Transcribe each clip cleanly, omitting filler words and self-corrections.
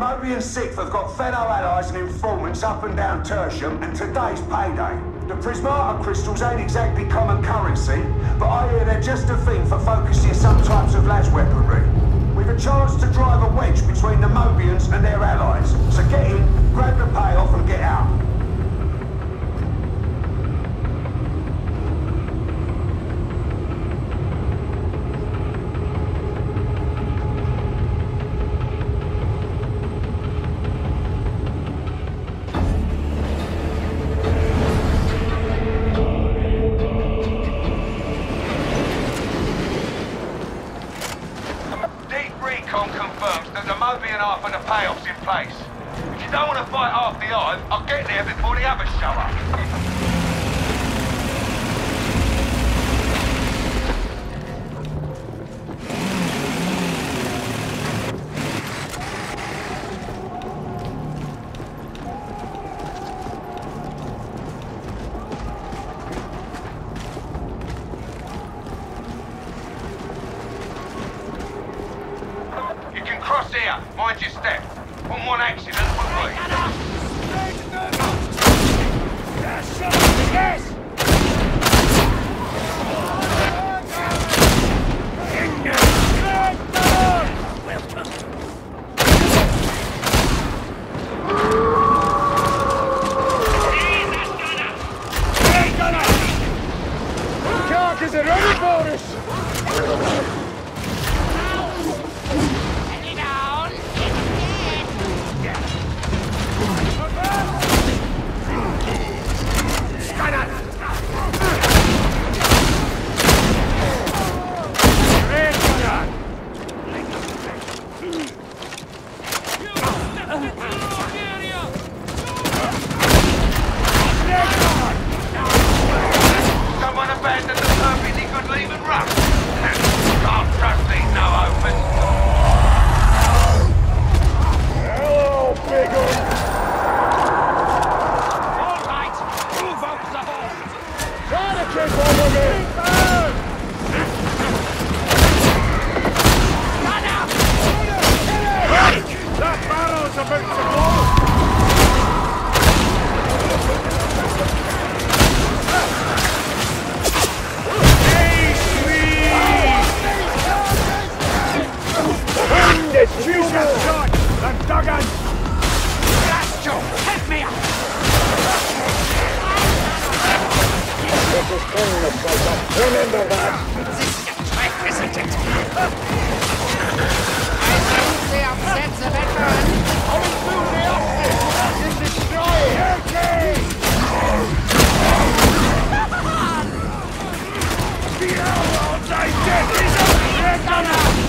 Moby and Sixth have got fellow allies and informants up and down Tertium, and today's payday. The prismata crystals ain't exactly common currency, but I hear they're just a thing for focusing some types of las weaponry. We've a chance to drive a wedge between the Mobians and their allies. So get in, grab the payoff and get out. If you don't want to fight half the odds, I'll get there before the others show up. You can cross here, mind your step. On one accident will be. Yes! Carcass are ready for us! Someone abandoned the perfectly good leaving rough. Can't trust these no open. Hello, big one. All right, move out the hole. Try to keep over me. Run out! Hey, that barrel's about to blow. Shot! I'm duggan! Blast you! Help me out! This is killing the place. Remember that! This is a trick, isn't it? I think the upsets a veteran. Coming through the upset! This is destroying! The outlaws I did is a gunner!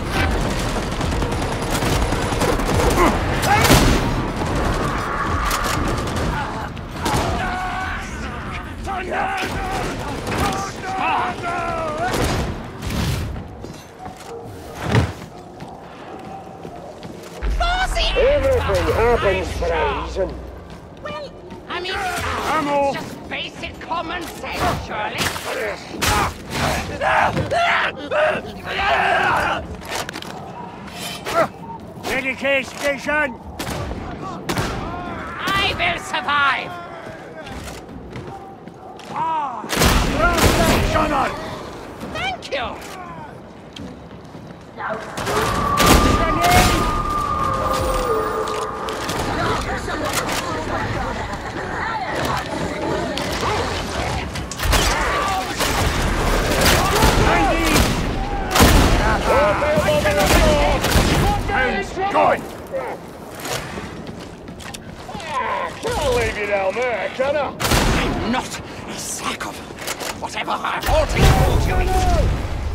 Everything happens for a reason. Well, I mean, it's just basic common sense, surely. Dedication! I will survive! Thank you! Good! Can't leave you down there, can I? I'm not a sack of whatever our halting fools you eat.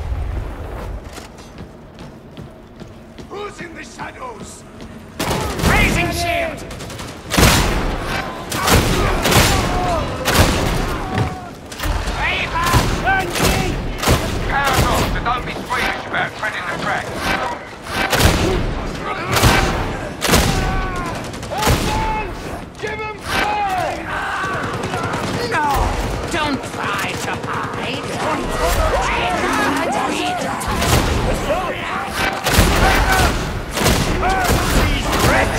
Who's in the shadows? Raising shield! Pound off, so don't be squeamish about treading the track. Give him fire! No! Don't try to hide! These wrecks!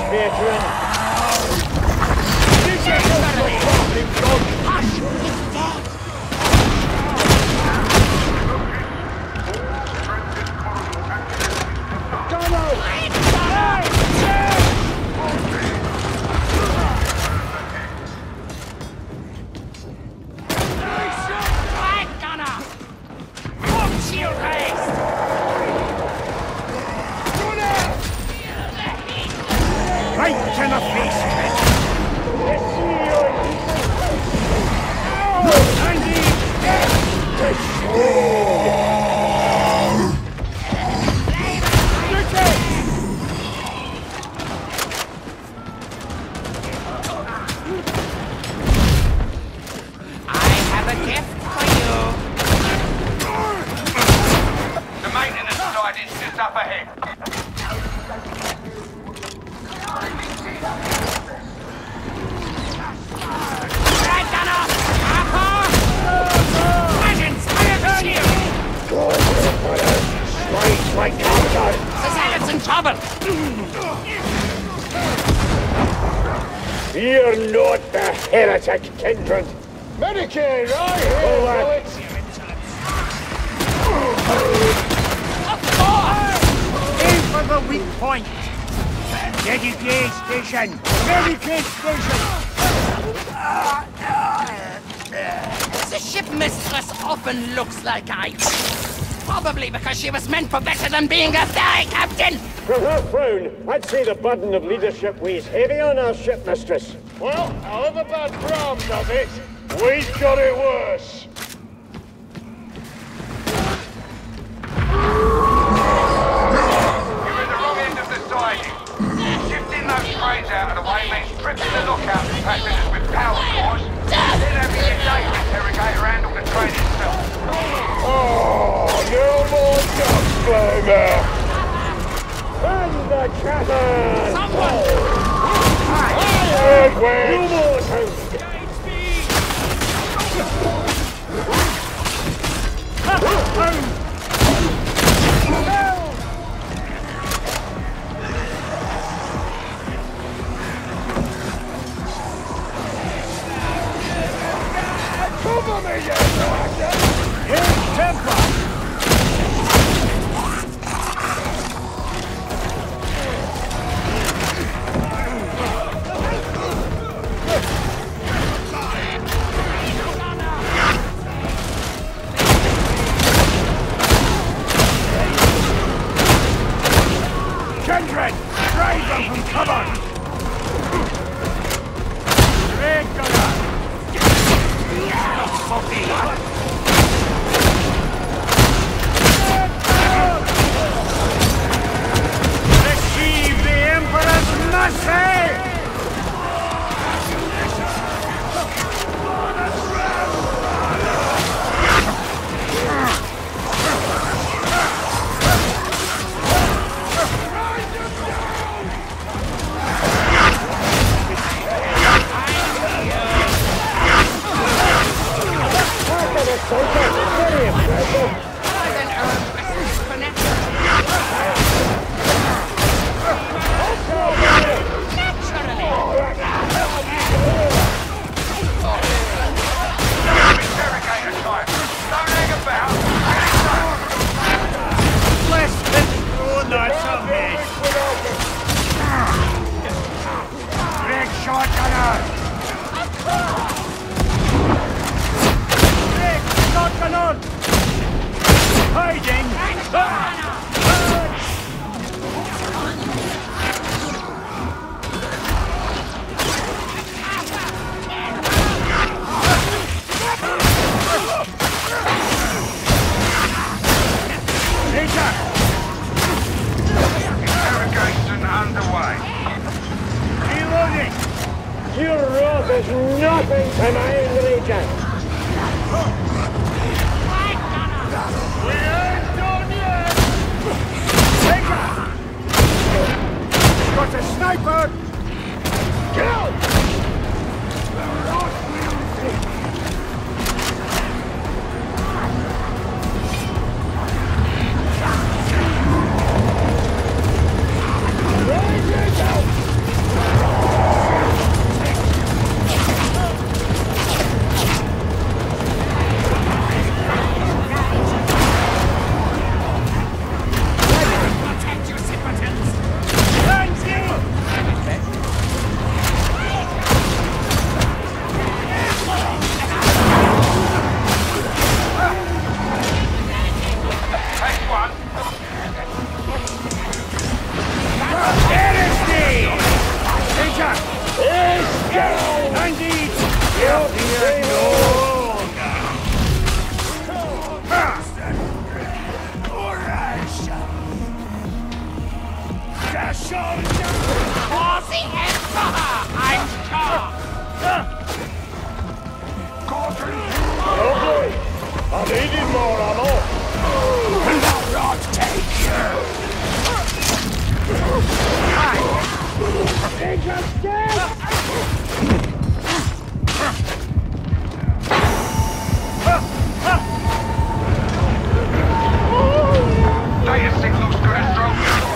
veteran. Hush! He's dead! You're not the heretic kindred. Medicaid, right here, bullets. Aim for the weak point. Medicaid station. Medicaid station. The ship mistress often looks like ice. Probably because she was meant for better than being a ferry captain. From her frown, I'd say the burden of leadership weighs heavy on our ship mistress. Well, however bad Bram does it, we've got it worse. You're at the wrong end of the siding. Shifting those cranes out of the way means stripping the lookout and passengers with power cores, then having your data interrogator handle the train itself. Oh, no more gunslinger! And the chatter! Someone! Good way! No more time! Cover me, you bastard! Here's temper. Kindred, drive them from cover. Red gunner. Receive the Emperor's mercy! Interrogation underway. Reloading! Your wrath is nothing to my Enrager! We ain't done yet! Take her! Got a sniper! Kill! For the Emperor, I'm sure. Lovely. I needed more ammo. Lord, take you. Data signals to the strong.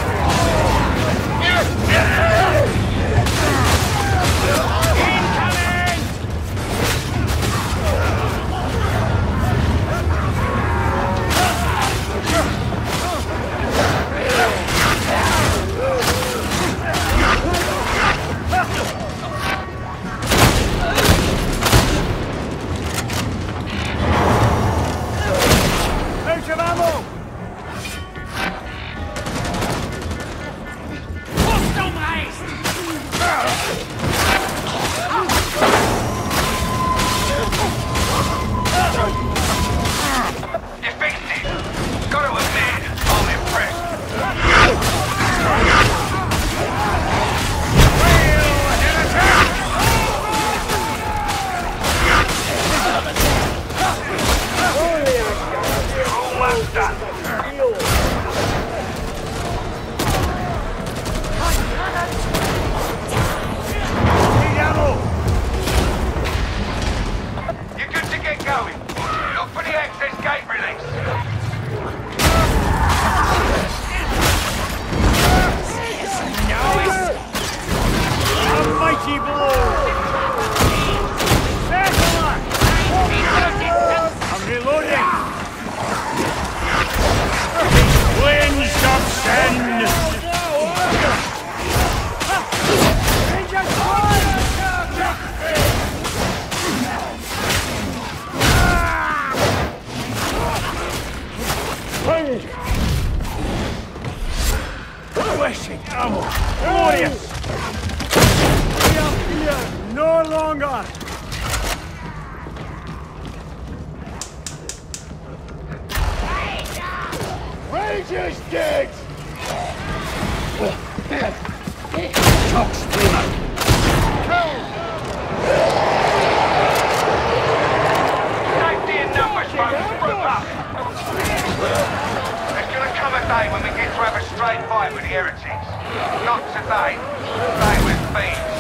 Fleshing ammo! Glorious! We are here no longer! Rangers dead! Talk screamer. Safety in numbers, folks. Group up. There's gonna come a day when we get to have a straight fight with the heretics. Not today. Today with thieves.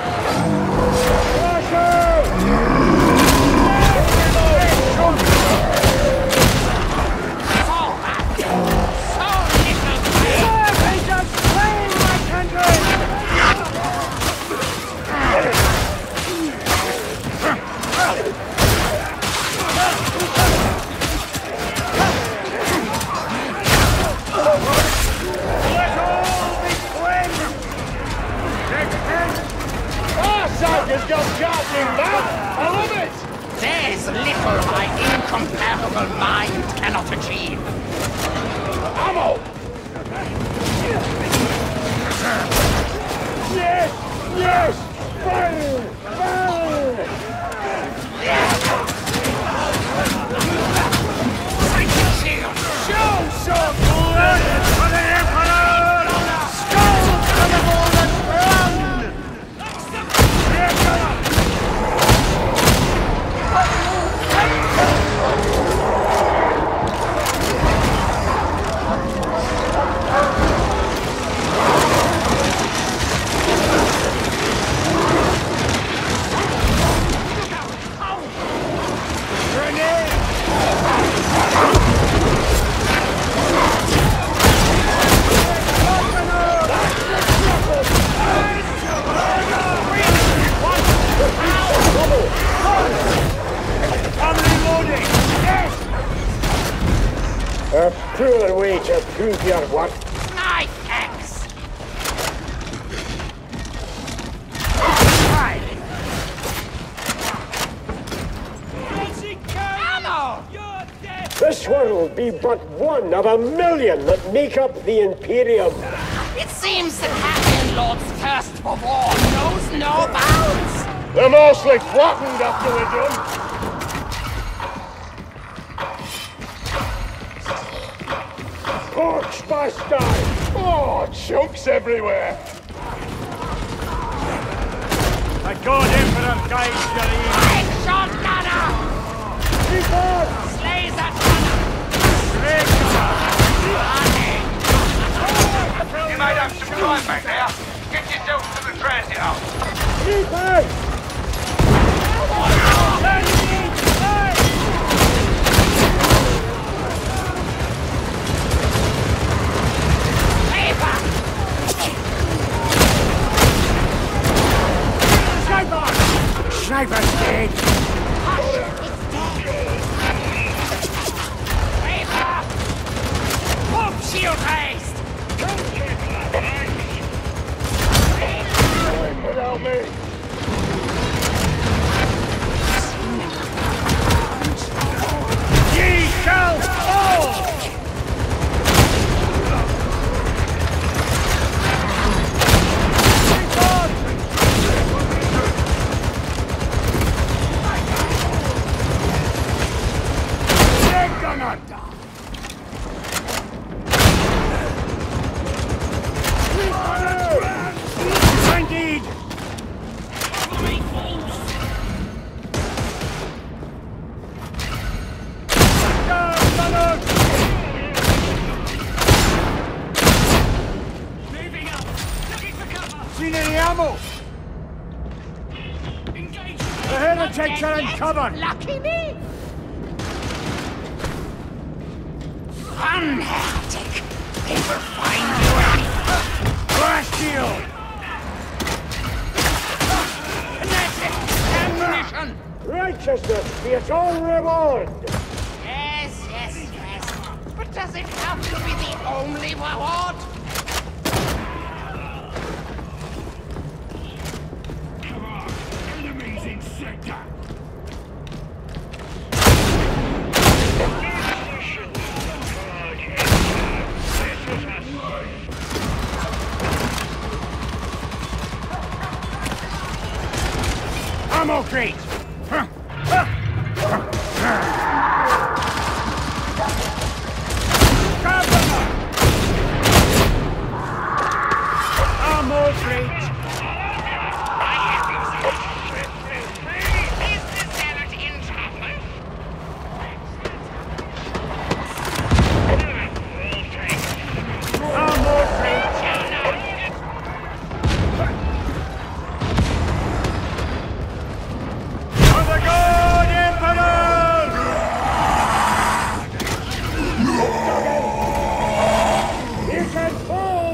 Sergeant's got charging back! I love it! There's little my incomparable mind cannot achieve. Ammo! Yes! Yes! Burn! Burn! Show some blood for the Emperor! Skull for the golden crown! A cruel way to prove your worth. My thanks. Ammo! This will be but one of a million that make up the Imperium. It seems the Captain Lord's thirst for war knows no bounds. They're mostly flattened after we're done. Porch bastard! Oh, chunks everywhere! The God Emperor guides your ear. Great shot, gunner! Slay that gunner! Great gunner! You made up some time back there. Get yourself to the transit hub. Sniper's dead! Boom, shield raised! Without me! Ye shall fall! Indeed! Moving up! Looking for cover! Seen any ammo? Engage! The heretics are uncovered! Lucky me! Run, heretic! They will find you out! Blast shield! Ammunition! Righteousness be its own reward! Yes, yes, yes. But does it have to be the only reward? Enemies in sector! Ammo crate! Ammo crate! Is the zealot in trouble? Ammo crate! For the God Emperor! You can fall!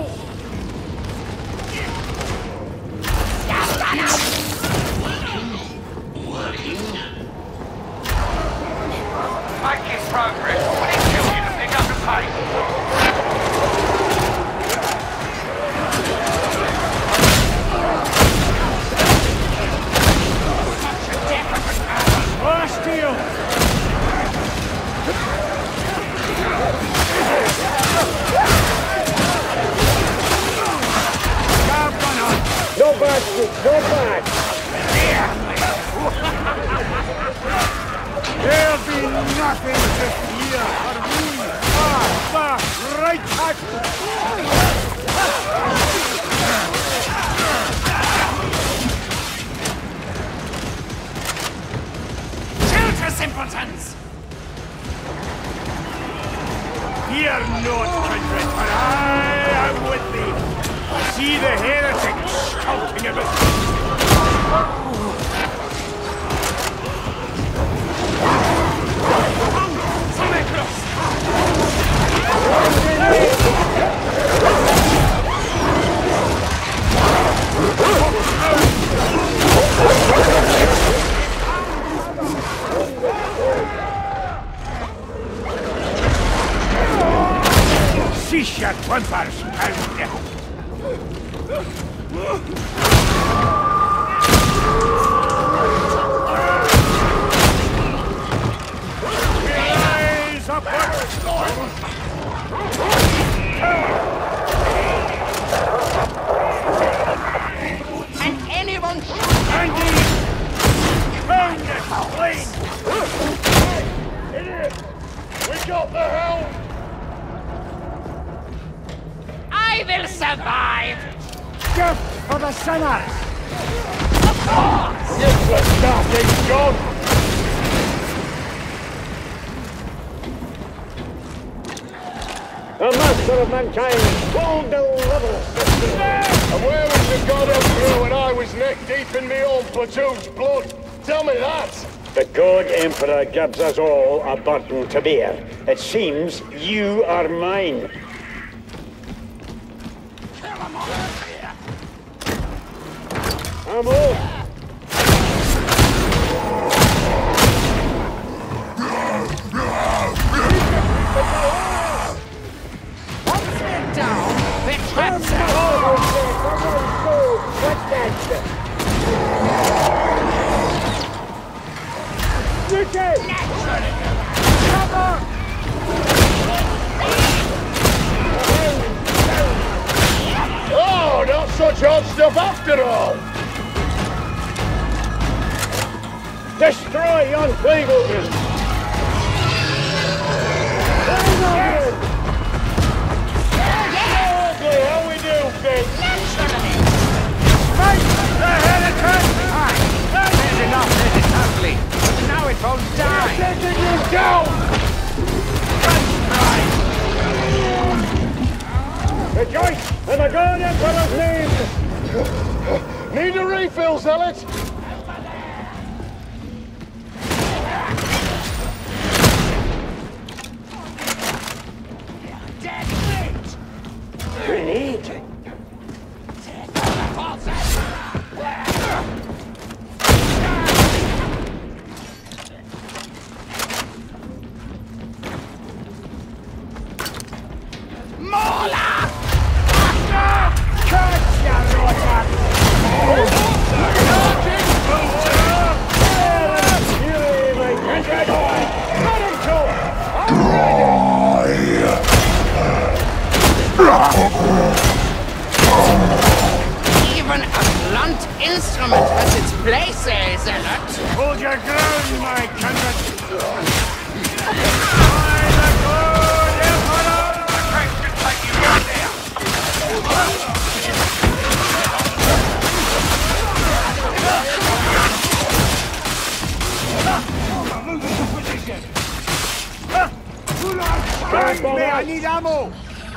Making progress. We need you to pick up the pace. Blast steel! Grab gunner! No bad, Snoop, no bad! There'll be nothing to fear for me! The right back! Shelter, simpletons! Fear not, kindred, for I am with thee! See the heretic shouting about! Somewhere close! Cease your whimpers, and rise upward! And anyone Andy! Pound it, please! Idiot! We got the helm! I survive! Gift for the sinners! Of course! Useless darting gun! The master of mankind will deliver system. And where was the god up through when I was neck deep in me own platoon's blood? Tell me that! The God Emperor gives us all a burden to bear. It seems you are mine. I'm off. Once we're down, we're trapped. What's that? Oh, not such odd stuff after all! Destroy yon Plagueogen! Okay, how we do, Finn? Fight the heretic! Aye, there's enough, there's it ugly. Now it won't die! Taking you down! Rejoice in the God Emperor's name! Need a refill, Zealot? Grenade? Even a blunt instrument has its place, Zealot. Hold your ground, my kindred! By the God Emperor! The train should take you right there. Bang me, I need ammo!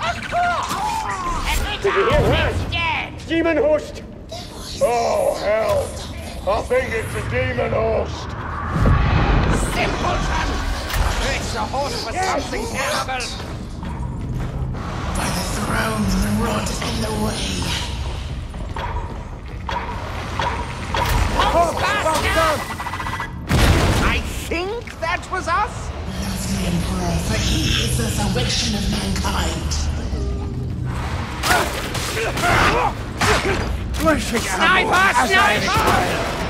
Did you hear that? Dead. Demon host! Oh, hell! I think it's a demon host. Simpleton! It's a horse for something terrible. By the throne, the rod, and the way. I think that was us? Love the Emperor, for he is the salvation of mankind. Sniper! Sniper!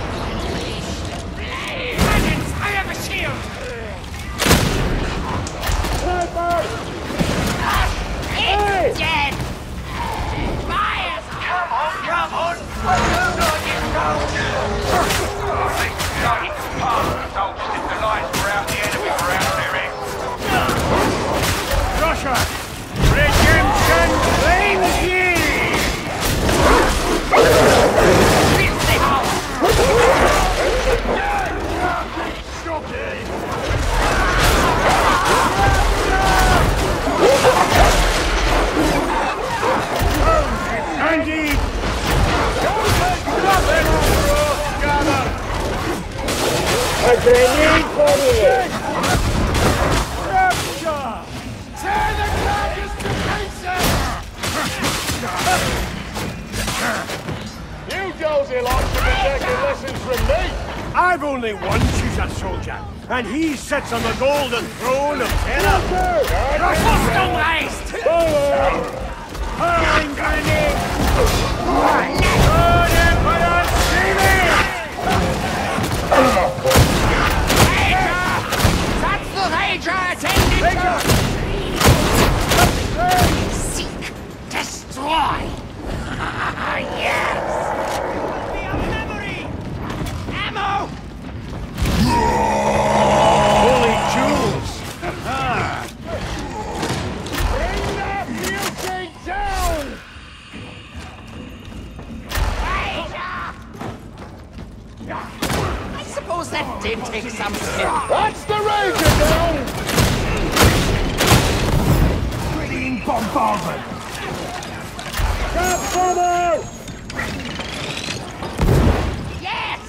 Legends, I have a shield! It's dead! Fire! Come on! Starting to pass the soldiers if the lights were out, the enemy were out there, Joshua! Redemption claims ye! Andy! A grenade for you! Rapture! Tear the carcass to pieces! You dozy lot should be taking lessons from me. I've only one choose soldier, and he sits on the golden throne of terror. Rüstung reißt! Hurling grenade! God Emperor, see me! That's the Rager attending! Seek! Destroy! Yes! Ammo! Holy jewels! Bring that beauty down! That did take some skill. That's the Ranger down! Pretty bombardment! Stop, brother! Yes!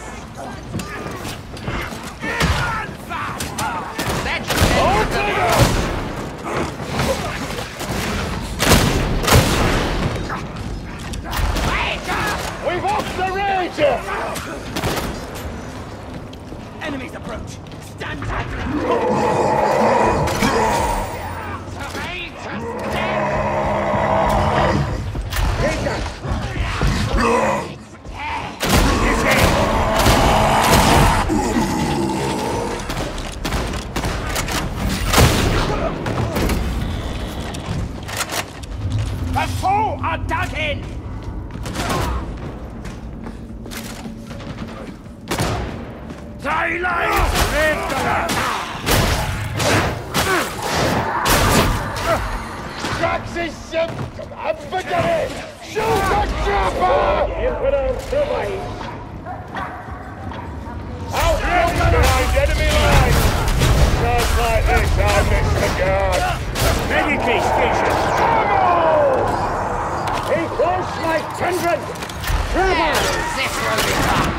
We've off the Ranger! Enemies approach! Stand back! The foe are dug in! Daylight! Drax is forget it! Shoot the trapper! Emperor survives. Out behind enemy line! Just like this, I miss the guard. Medicate station! Stay close, my kindred. Well, this will be fun.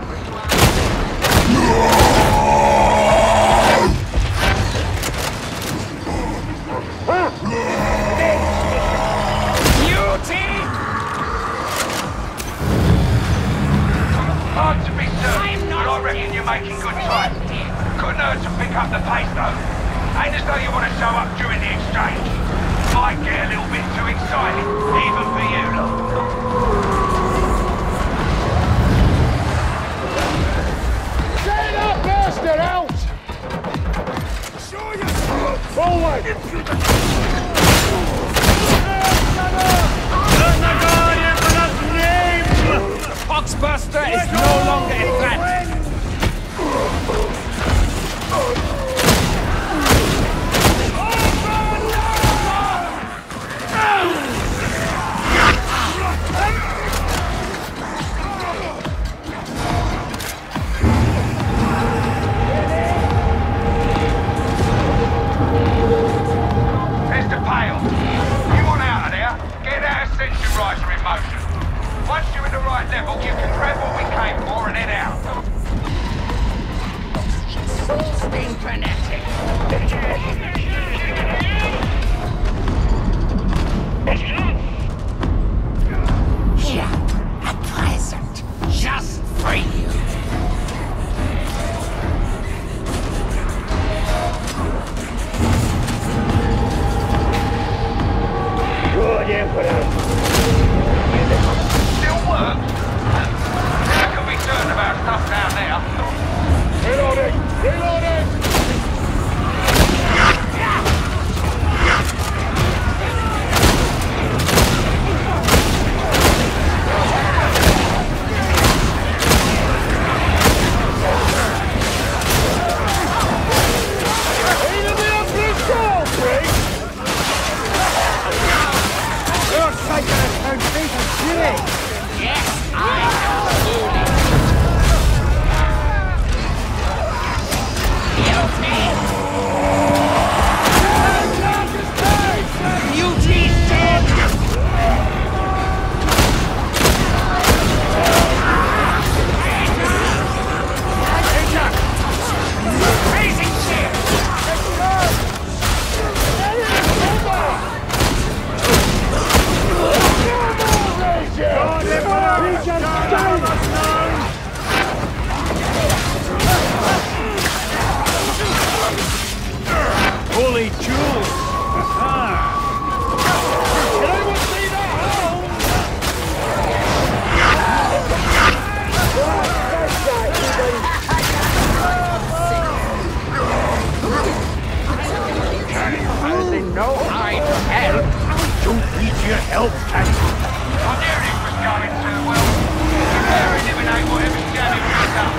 Hard to be certain, but I reckon you're making good time. Couldn't hurt to pick up the pace though. Ain't as though you want to show up during the exchange. Might get a little bit too exciting, even for you lot. Get that bastard out! Show you! Forward! Foxbuster is no longer a threat! Mr. Pale, you want out of there? Get that Ascension riser in motion. Once you're in the right level, you can grab what we came for and head out. Spin kinetic. Here, a present, just for you. Good, Emperor. Still works? I can be certain about stuff down there. Reloading! Reloading! Yes, I am fully. Beauty's dead! Amazing shit! Holy jewels! No, I'd help. Don't need your help, Caddy. I knew this was going too well. You better eliminate whatever jamming we've done.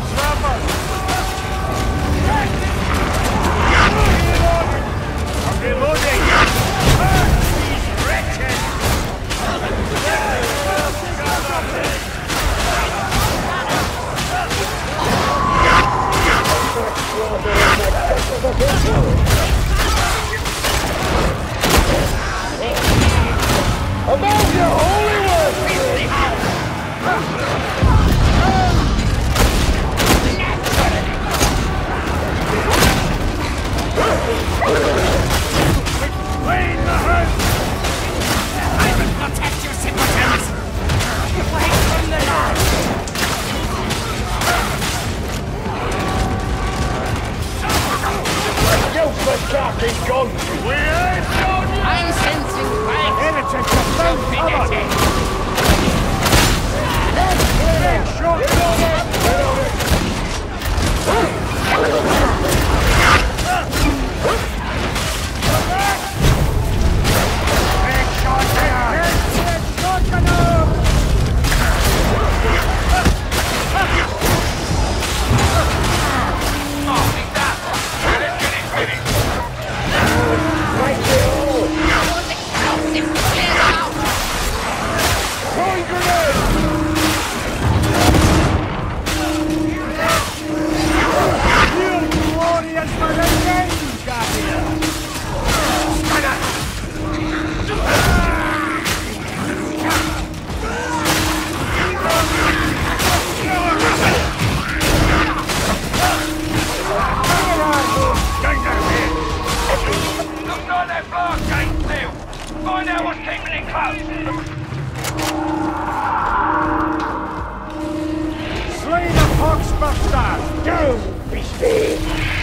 Above your holy word! Clean the house! I will protect you, simpletons! Away from the Lord! Useless cock is gone! We ain't done yet! I'm sensing right Heretics are found covered! Big shot! Big shot here! Big shot cannon! Find out what's keeping it close. Slay the Foxbuster! Down, beastie!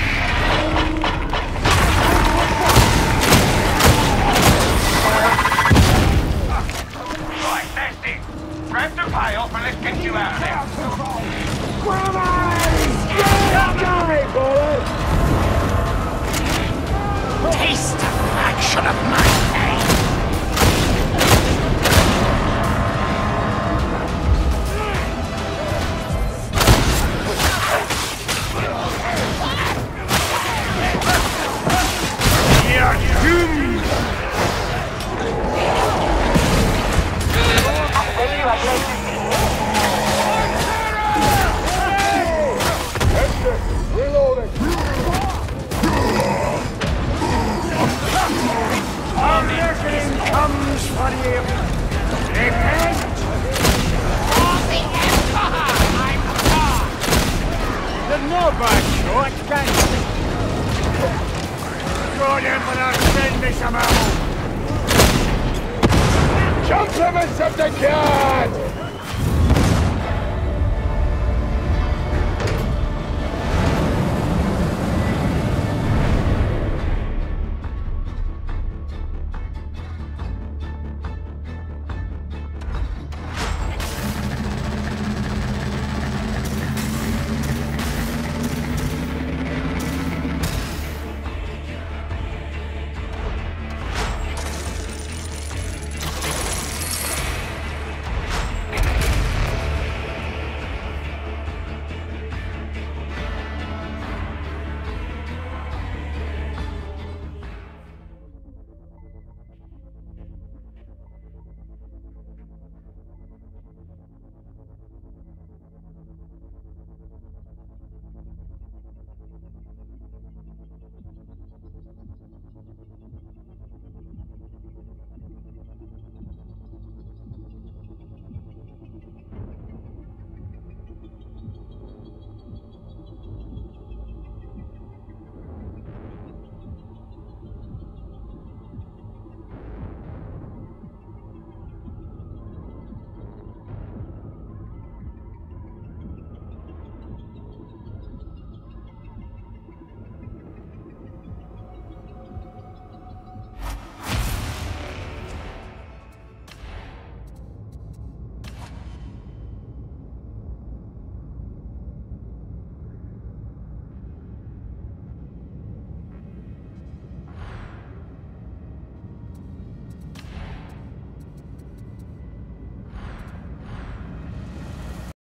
Right, that's it. Grab the payoff and let's get you out of there. Taste a fraction of my pain! You're doomed! Reloading! Reckoning comes for you! Repent! For the Emperor! I'm God! There's no bad shot, can you? God, Emperor, send me some ammo! Compliments of the guard!